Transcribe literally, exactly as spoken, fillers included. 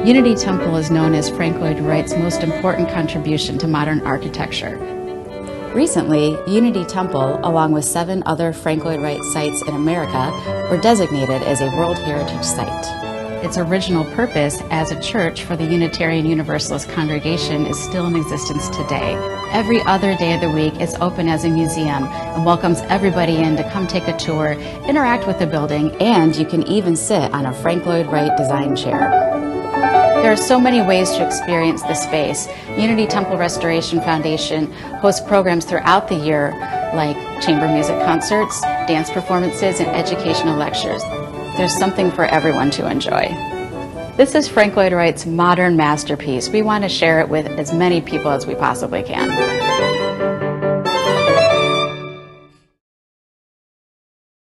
Unity Temple is known as Frank Lloyd Wright's most important contribution to modern architecture. Recently, Unity Temple, along with seven other Frank Lloyd Wright sites in America, were designated as a World Heritage Site. Its original purpose as a church for the Unitarian Universalist congregation is still in existence today. Every other day of the week, it's open as a museum and welcomes everybody in to come take a tour, interact with the building, and you can even sit on a Frank Lloyd Wright design chair. There are so many ways to experience the space. Unity Temple Restoration Foundation hosts programs throughout the year like chamber music concerts, dance performances, and educational lectures. There's something for everyone to enjoy. This is Frank Lloyd Wright's modern masterpiece. We want to share it with as many people as we possibly can.